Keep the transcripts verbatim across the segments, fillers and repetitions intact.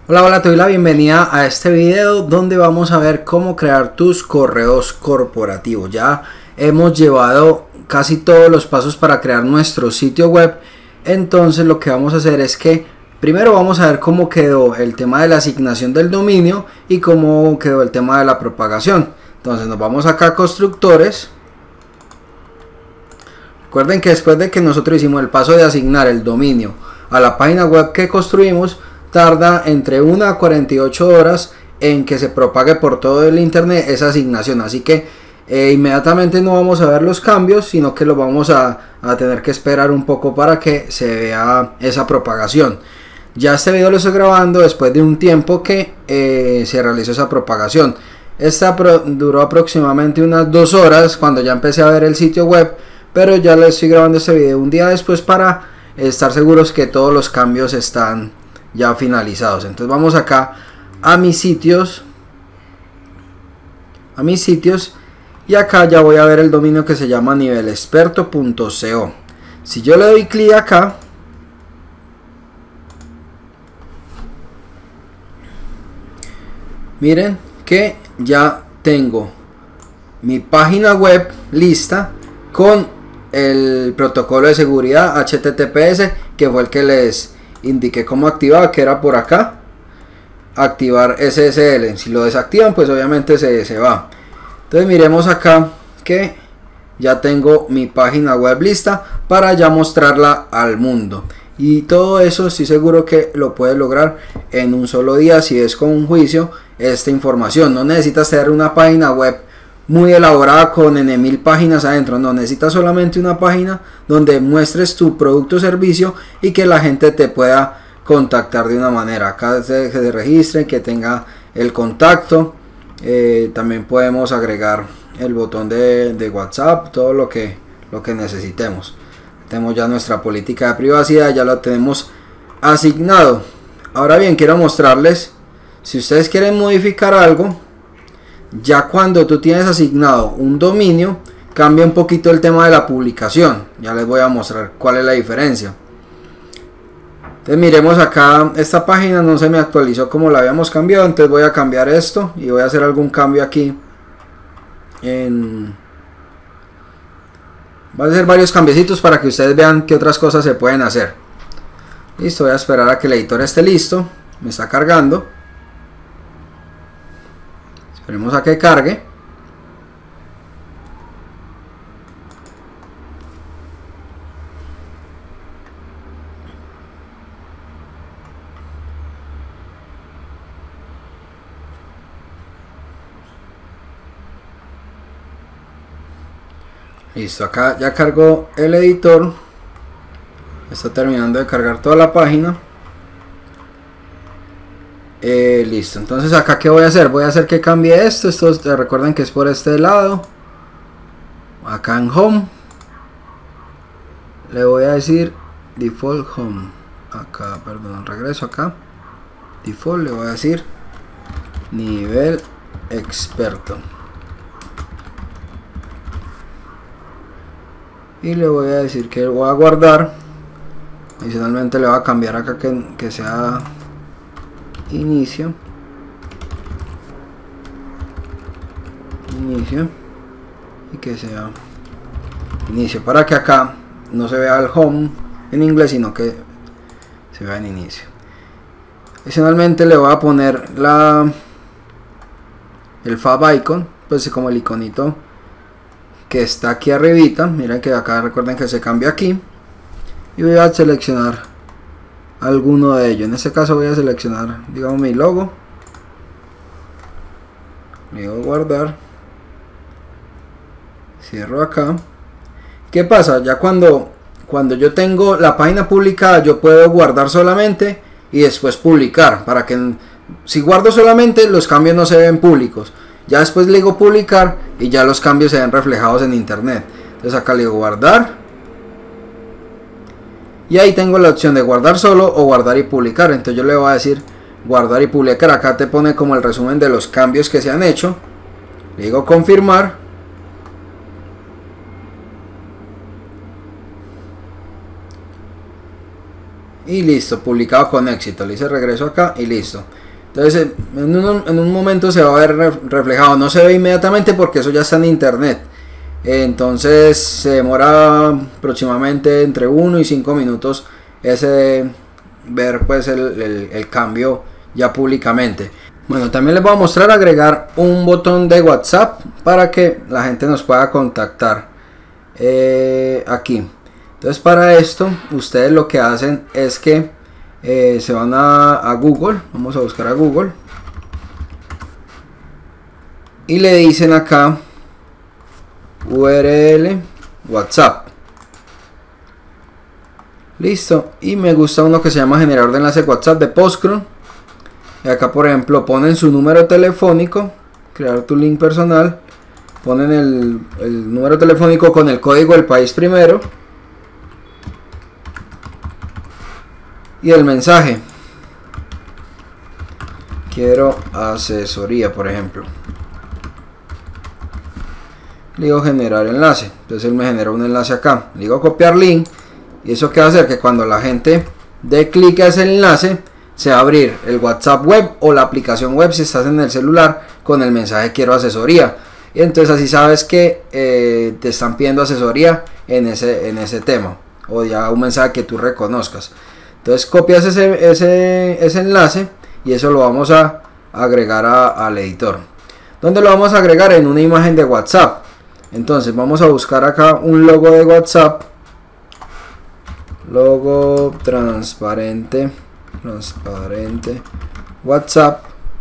Hola, hola, te doy la bienvenida a este video donde vamos a ver cómo crear tus correos corporativos. Ya hemos llevado casi todos los pasos para crear nuestro sitio web. Entonces lo que vamos a hacer es que primero vamos a ver cómo quedó el tema de la asignación del dominio y cómo quedó el tema de la propagación. Entonces nos vamos acá a constructores. Recuerden que después de que nosotros hicimos el paso de asignar el dominio a la página web que construimos, tarda entre una a cuarenta y ocho horas en que se propague por todo el internet esa asignación, así que eh, inmediatamente no vamos a ver los cambios, sino que lo vamos a, a tener que esperar un poco para que se vea esa propagación. Ya este video lo estoy grabando después de un tiempo que eh, se realizó esa propagación. Esta pro duró aproximadamente unas dos horas cuando ya empecé a ver el sitio web, pero ya le estoy grabando este video un día después para estar seguros que todos los cambios están ya finalizados. Entonces vamos acá a mis sitios, a mis sitios y acá ya voy a ver el dominio que se llama nivel experto punto co. Si yo le doy clic acá, miren que ya tengo mi página web lista con el protocolo de seguridad H T T P S, que fue el que les indiqué cómo activar, que era por acá, activar S S L. Si lo desactivan, pues obviamente se, se va. Entonces miremos acá que ya tengo mi página web lista para ya mostrarla al mundo, y todo eso estoy seguro que lo puedes lograr en un solo día si es con juicio esta información. No necesitas tener una página web muy elaborada con n mil páginas adentro, no, necesitas solamente una página donde muestres tu producto o servicio y que la gente te pueda contactar de una manera. Acá se, se registren, que tenga el contacto, eh, también podemos agregar el botón de, de WhatsApp, todo lo que, lo que necesitemos. Tenemos ya nuestra política de privacidad, ya la tenemos asignado. Ahora bien, quiero mostrarles, si ustedes quieren modificar algo, ya cuando tú tienes asignado un dominio, cambia un poquito el tema de la publicación. Ya les voy a mostrar cuál es la diferencia. Entonces miremos acá, esta página no se me actualizó como la habíamos cambiado, entonces voy a cambiar esto y voy a hacer algún cambio aquí en... voy a hacer varios cambiecitos para que ustedes vean qué otras cosas se pueden hacer. Listo, voy a esperar a que el editor esté listo. Me está cargando. Esperemos a que cargue. Listo, acá ya cargó el editor. Está terminando de cargar toda la página. Eh, listo, entonces acá qué voy a hacer, voy a hacer que cambie esto. Esto recuerden que es por este lado. Acá en home le voy a decir default home. Acá, perdón, regreso acá, default, le voy a decir nivel experto y le voy a decir que voy a guardar. Adicionalmente le voy a cambiar acá que, que sea inicio inicio y que sea inicio, para que acá no se vea el home en inglés, sino que se vea en inicio. Adicionalmente le voy a poner la el fav icon, pues como el iconito que está aquí arribita. Miren que acá recuerden que se cambia aquí, y voy a seleccionar alguno de ellos. En este caso voy a seleccionar, digamos, mi logo. Le digo guardar, cierro acá. ¿Qué pasa? Ya cuando cuando yo tengo la página publicada, yo puedo guardar solamente y después publicar, para que si guardo solamente los cambios no se ven públicos. Ya después le digo publicar y ya los cambios se ven reflejados en internet. Entonces acá le digo guardar, y ahí tengo la opción de guardar solo o guardar y publicar. Entonces yo le voy a decir guardar y publicar. Acá te pone como el resumen de los cambios que se han hecho. Le digo confirmar. y listo, publicado con éxito. Le hice regreso acá y listo. Entonces en un, en un momento se va a ver reflejado, no se ve inmediatamente porque eso ya está en internet. Entonces se demora aproximadamente entre uno y cinco minutos ese ver pues el, el, el cambio ya públicamente. Bueno, también les voy a mostrar agregar un botón de WhatsApp para que la gente nos pueda contactar eh, aquí. Entonces para esto ustedes lo que hacen es que eh, se van a, a Google, vamos a buscar a Google y le dicen acá U R L WhatsApp. Listo, y me gusta uno que se llama generador de enlace WhatsApp de Postcron. Y acá por ejemplo ponen su número telefónico, crear tu link personal, ponen el, el número telefónico con el código del país primero y el mensaje: quiero asesoría, por ejemplo. Le digo generar enlace, entonces él me genera un enlace acá, le digo copiar link, y eso que va a hacer que cuando la gente dé clic a ese enlace se va a abrir el WhatsApp web o la aplicación web si estás en el celular con el mensaje quiero asesoría, y entonces así sabes que eh, te están pidiendo asesoría en ese, en ese tema, o ya un mensaje que tú reconozcas. Entonces copias ese, ese, ese enlace y eso lo vamos a agregar a, al editor. ¿Dónde lo vamos a agregar? En una imagen de WhatsApp. Entonces vamos a buscar acá un logo de WhatsApp, logo transparente, transparente WhatsApp,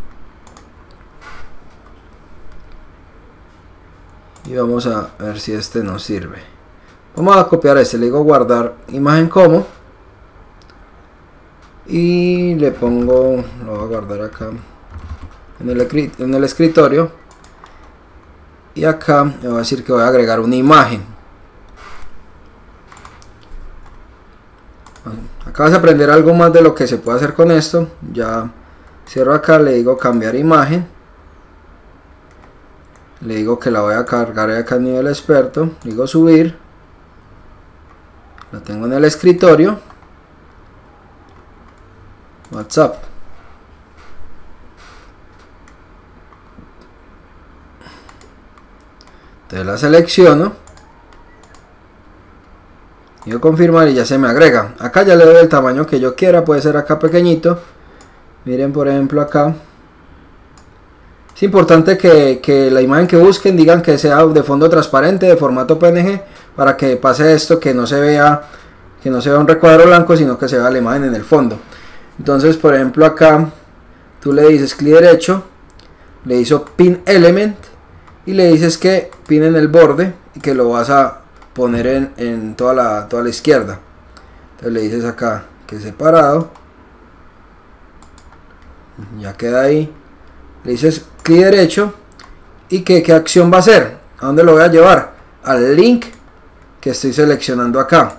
y vamos a ver si este nos sirve. Vamos a copiar este, le digo guardar imagen como, y le pongo, lo voy a guardar acá en el, en el escritorio. Y acá me va a decir que voy a agregar una imagen. Acá vas a aprender algo más de lo que se puede hacer con esto. Ya cierro acá, le digo cambiar imagen. Le digo que la voy a cargar acá a nivel experto. Le digo subir. La tengo en el escritorio. WhatsApp. Entonces la selecciono, digo confirmar y ya se me agrega. Acá ya le doy el tamaño que yo quiera, puede ser acá pequeñito. Miren por ejemplo acá. Es importante que, que la imagen que busquen digan que sea de fondo transparente, de formato P N G, para que pase esto, que no se vea que no se vea un recuadro blanco, sino que se vea la imagen en el fondo. Entonces por ejemplo acá tú le dices clic derecho, le hizo pin element y le dices que pin en el borde y que lo vas a poner en, en toda, la, toda la izquierda. Entonces le dices acá que separado, ya queda ahí. Le dices clic derecho y que qué acción va a hacer, a dónde lo voy a llevar, al link que estoy seleccionando acá.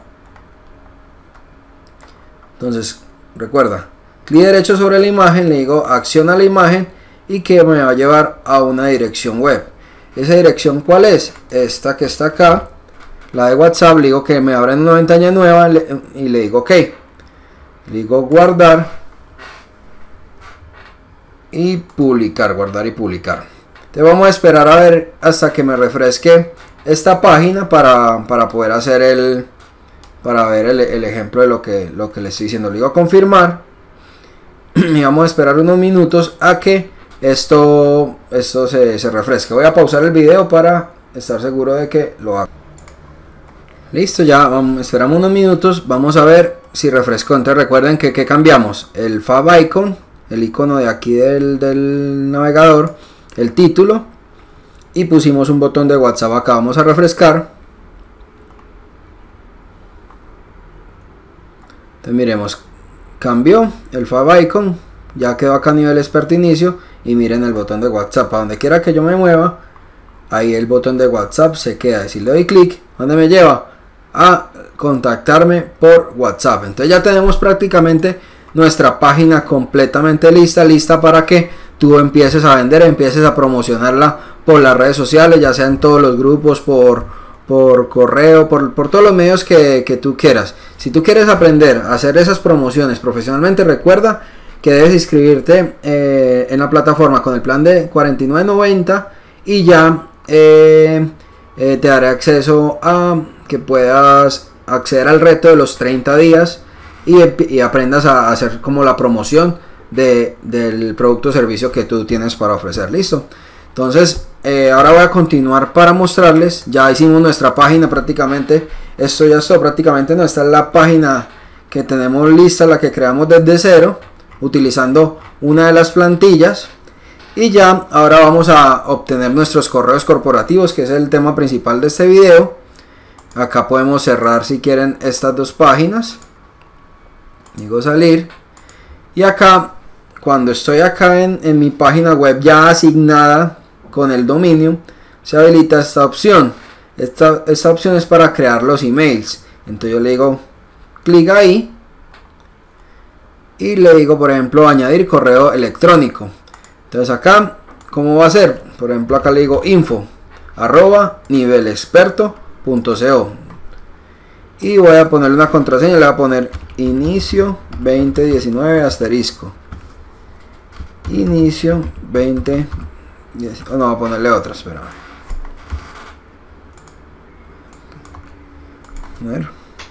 Entonces recuerda, clic derecho sobre la imagen, le digo acción a la imagen y que me va a llevar a una dirección web. Esa dirección ¿cuál es? Esta que está acá, la de WhatsApp. Le digo que me abra en una ventana nueva y le digo ok. Le digo guardar y publicar, guardar y publicar. Te vamos a esperar a ver hasta que me refresque esta página para, para poder hacer el para ver el, el ejemplo de lo que, lo que le estoy diciendo. Le digo confirmar y vamos a esperar unos minutos a que esto, esto se, se refresque. Voy a pausar el video para estar seguro de que lo haga. Listo, ya vamos, esperamos unos minutos, vamos a ver si refrescó. Entonces recuerden que, que cambiamos el favicon, el icono de aquí del, del navegador, el título, y pusimos un botón de WhatsApp acá. Vamos a refrescar. Entonces miremos, cambió el favicon, ya quedó acá a nivel experto inicio, y miren el botón de WhatsApp. A donde quiera que yo me mueva, ahí el botón de WhatsApp se queda. Si le doy clic, ¿dónde me lleva? A contactarme por WhatsApp. Entonces ya tenemos prácticamente nuestra página completamente lista, lista para que tú empieces a vender, empieces a promocionarla por las redes sociales, ya sea en todos los grupos, por, por correo, por, por todos los medios que, que tú quieras. Si tú quieres aprender a hacer esas promociones profesionalmente, recuerda que debes inscribirte eh, en la plataforma con el plan de cuarenta y nueve noventa y ya eh, eh, te daré acceso a que puedas acceder al reto de los treinta días y, y aprendas a hacer como la promoción de, del producto o servicio que tú tienes para ofrecer. Listo. Entonces eh, ahora voy a continuar para mostrarles. Ya hicimos nuestra página prácticamente. Esto ya está prácticamente, no, esta es la página que tenemos lista, la que creamos desde cero, utilizando una de las plantillas. Y ya ahora vamos a obtener nuestros correos corporativos, que es el tema principal de este video. Acá podemos cerrar si quieren estas dos páginas. Digo salir. Y acá, cuando estoy acá en, en mi página web ya asignada con el dominio, se habilita esta opción. Esta, esta opción es para crear los emails. Entonces yo le digo clic ahí y le digo, por ejemplo, añadir correo electrónico. Entonces acá, ¿cómo va a ser? Por ejemplo, acá le digo info arroba nivelexperto punto co y voy a ponerle una contraseña. Le voy a poner inicio veinte diecinueve asterisco inicio veinte diez, oh, no, voy a ponerle otra, espera. A ver.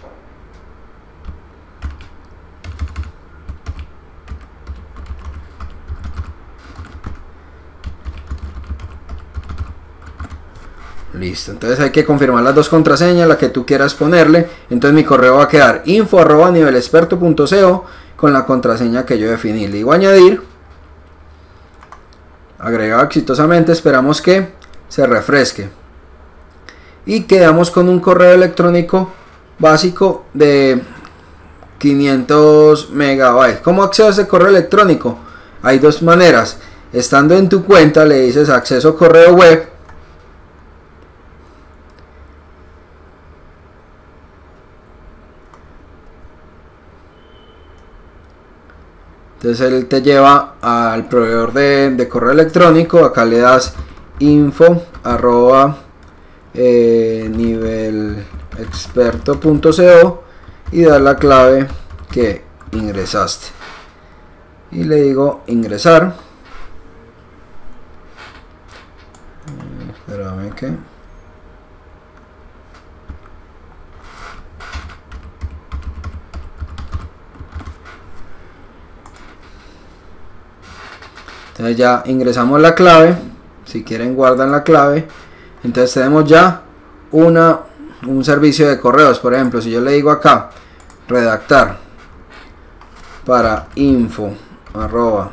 Listo, entonces hay que confirmar las dos contraseñas, la que tú quieras ponerle. Entonces mi correo va a quedar info arroba nivelexperto punto co con la contraseña que yo definí. Le digo añadir. Agregado exitosamente, esperamos que se refresque. Y quedamos con un correo electrónico básico de quinientos megabytes. ¿Cómo accedo a ese correo electrónico? Hay dos maneras. Estando en tu cuenta le dices acceso correo web. Entonces él te lleva al proveedor de, de correo electrónico. Acá le das info arroba eh, nivelexperto punto co y das la clave que ingresaste. Y le digo ingresar. Espérame que... Entonces ya ingresamos la clave. Si quieren guardan la clave. Entonces tenemos ya una, un servicio de correos. Por ejemplo, si yo le digo acá redactar para info arroba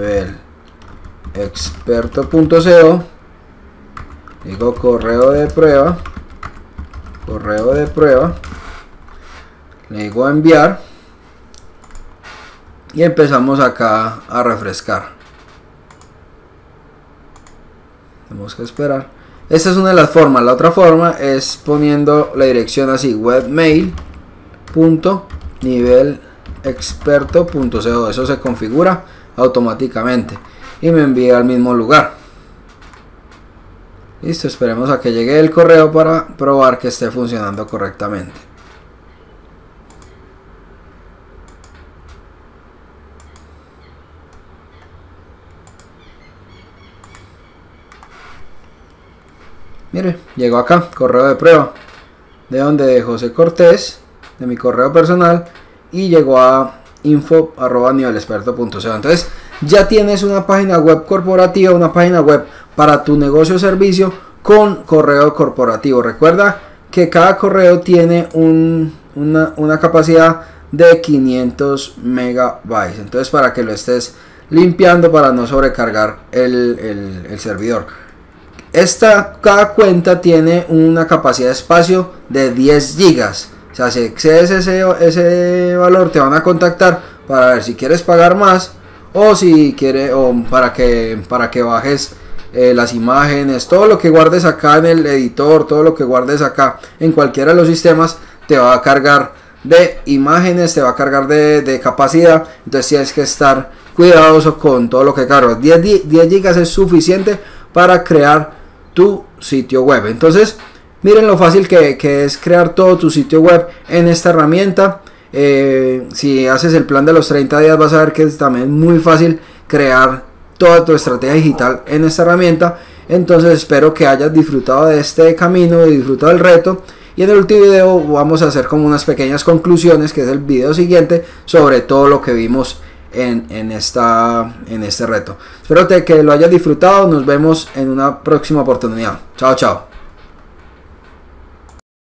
nivelexperto punto co, digo correo de prueba, correo de prueba, le digo enviar y empezamos acá a refrescar. Tenemos que esperar. Esta es una de las formas. La otra forma es poniendo la dirección así, webmail punto nivelexperto punto co. Eso se configura automáticamente y me envía al mismo lugar. Listo, esperemos a que llegue el correo para probar que esté funcionando correctamente. Mire, llegó acá, correo de prueba, de donde de José Cortés, de mi correo personal, y llegó a info arroba nivelexperto punto co. Entonces ya tienes una página web corporativa, una página web para tu negocio o servicio con correo corporativo. Recuerda que cada correo tiene un, una, una capacidad de quinientos megabytes. Entonces para que lo estés limpiando para no sobrecargar el, el, el servidor. Esta, cada cuenta tiene una capacidad de espacio de diez gigas. O sea, si excedes ese, ese valor te van a contactar para ver si quieres pagar más o si quiere o para que para que bajes eh, las imágenes, todo lo que guardes acá en el editor, todo lo que guardes acá en cualquiera de los sistemas te va a cargar de imágenes, te va a cargar de, de capacidad. Entonces tienes que estar cuidadoso con todo lo que cargas. diez gigas es suficiente para crear tu sitio web. Entonces Miren lo fácil que, que es crear todo tu sitio web en esta herramienta. Eh, si haces el plan de los treinta días vas a ver que es también muy fácil crear toda tu estrategia digital en esta herramienta. Entonces espero que hayas disfrutado de este camino y disfrutado del reto. Y en el último video vamos a hacer como unas pequeñas conclusiones, que es el video siguiente, sobre todo lo que vimos en, en, esta, en este reto. Espero que lo hayas disfrutado. Nos vemos en una próxima oportunidad. Chao, chao.